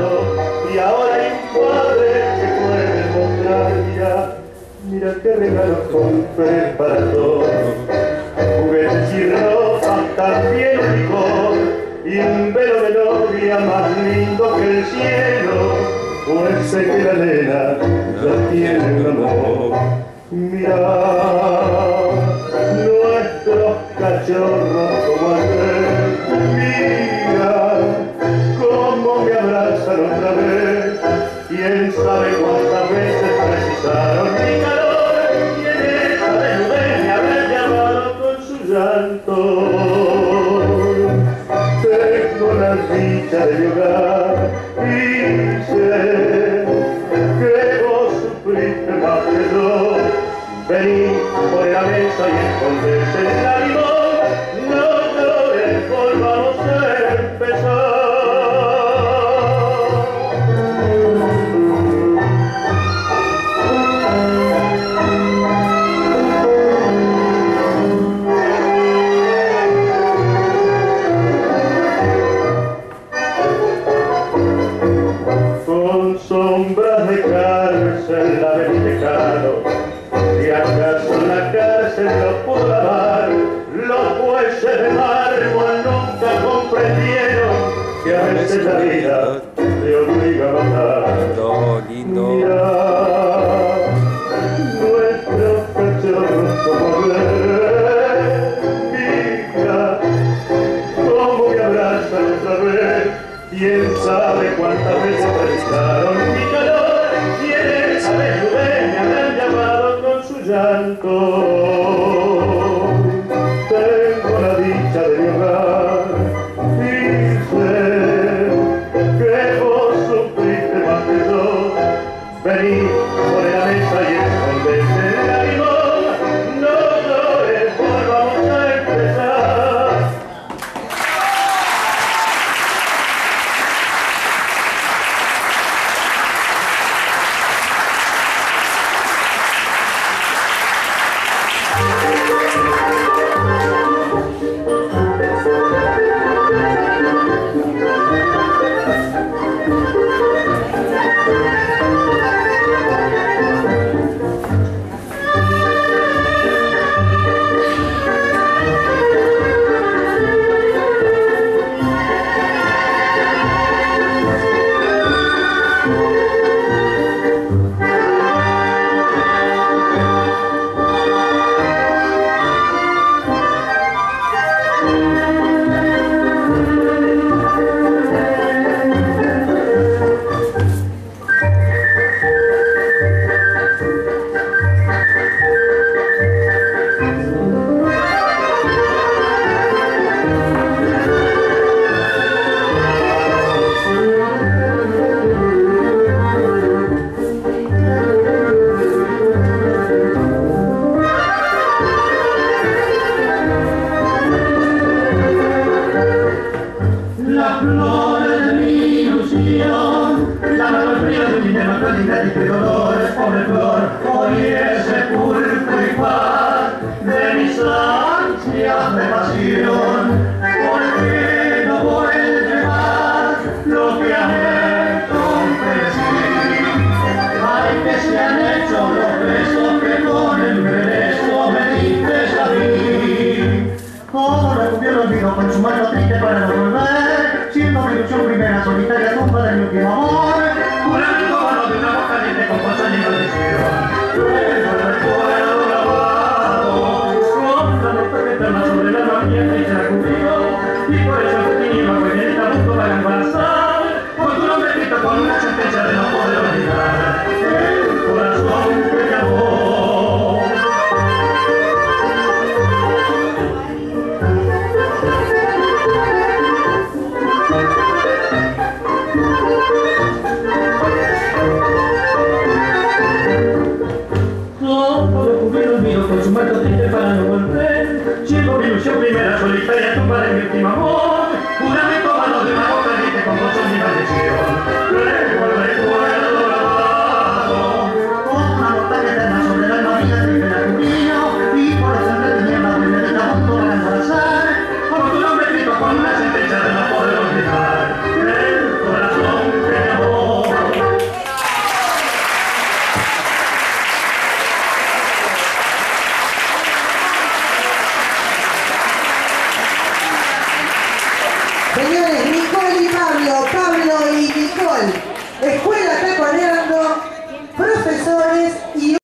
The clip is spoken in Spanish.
y ahora hay un padre que puede mostrar, mira qué regalo compré para todos, juguetes y ropa, también un licor, y un velo de novia más lindo que el cielo, pues sé que la nena ya tiene un amor. Mira, nuestros cachorros como aquel, mira cómo me abrazan otra vez. Quién sabe cuántas veces precisaron mi calor, y en esa desnudez me habrán llamado con su llanto. Tengo la dicha de mi hogar y sé que vos sufriste más que yo. Vení por la mesa y escondete en la limón, no llores, volvamos a empezar. Con sombras de cárcel la veniste caro, y acaso la cárcel lo pudo lavar. Los jueces de mármol nunca comprendieron que a veces la vida te obliga a matar. Mira, nuestros cachorros como ver, mira cómo me abrazan otra vez. Quién sabe cuántas veces precisaron mi calor, y en esa desnudez me habrán llamado con su llanto. Tengo la dicha de mi hogar y sé que vos sufriste más que yo. Vení por la mesa y escondete en la limón, no llores, volvamos a empezar. Con su mano triste para no volver, siendo mi ilusión primera, solitaria tumba de mi último amor. Jurando con de una boca caliente con fuerza y maldición. Luego el recuerdo grabado, con la nota eterna sobre la noche y se la cumplió. Y por eso el niño fue en esta punto para embarazar, con tu nombre escrito con una sentencia de no poder